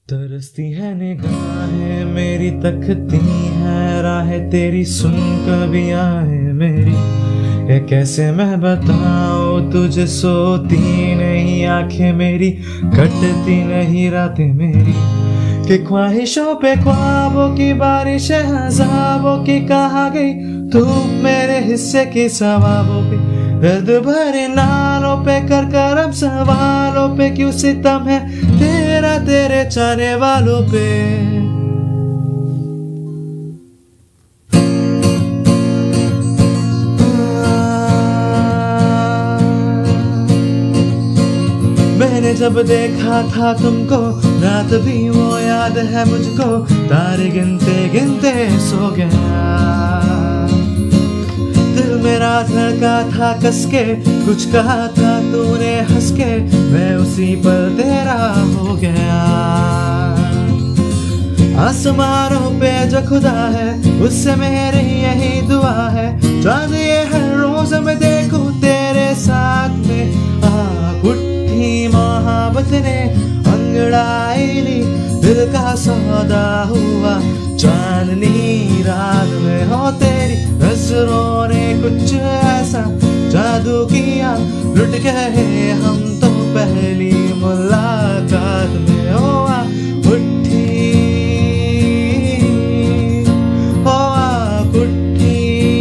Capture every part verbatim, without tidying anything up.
तरसती है निगाहें मेरी, तकती है राहें तेरी, सुन कभी आए मेरी। ये कैसे मैं बताऊं तुझे, सोती नहीं आंखें मेरी, कटती नहीं रातें मेरी। कि ख्वाहिशों पे ख्वाबों की बारिश है, हज़ाबों की कहा गई तू मेरे हिस्से की सवाबों पे। दर्द भरे नालों पे कर कर अब सवालों पे, क्यों सितम है तेरा तेरे चाहने वालों पे। मैंने जब देखा था तुमको, रात भी वो याद है मुझको, तारे गिनते गिनते सो गया। दिल मेरा धड़का था कसके, कुछ कहा था तूने हंस के, मैं उसी पर तेरा हो गया। आसमानों पे जो खुदा है, उससे मेरी यही दुआ है, चांद ये हर रोज मैं देखूं तेरे साथ में। आ उठी मोहब्बत ने अंगड़ाई ली, दिल का सौदा हुआ चांदनी रात में हो तेरी नजरों ने कुछ ऐसा जादू किया, लुट गए हम तो पहली मुलाकात में। ओ आ उठी, ओ आ उठी,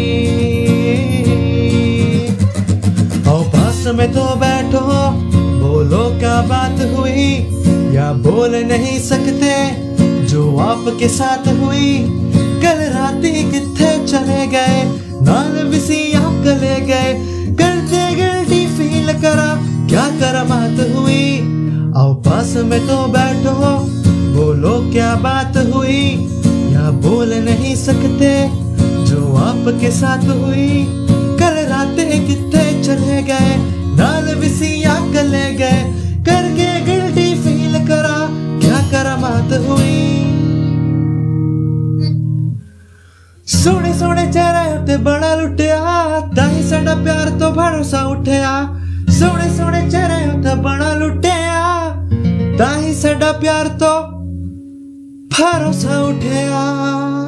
ओ पास में तो बैठो, बोलो क्या बात हुई, या बोल नहीं सकते जो आपके साथ हुई। कल राती किथे चले गए, नाल बिसी आप ले गए, करते गिल्टी फील करा, क्या करामात हुई। आओ पास में तो बैठो, बोलो क्या बात हुई, या बोल नहीं सकते जो आपके साथ हुई। कल राते किथे चले गए, नाल बिसी आप ले गए, करके गिल्टी फील करा, क्या करामात हुई। सोने सोने चेहरे उत्ते बड़ा लुटिया, ताही साडा प्यार तो भरोसा उठिया। सोने सोने चेहरे उत्ते बड़ा लुटिया, ताही साडा प्यार तो भरोसा उठिया।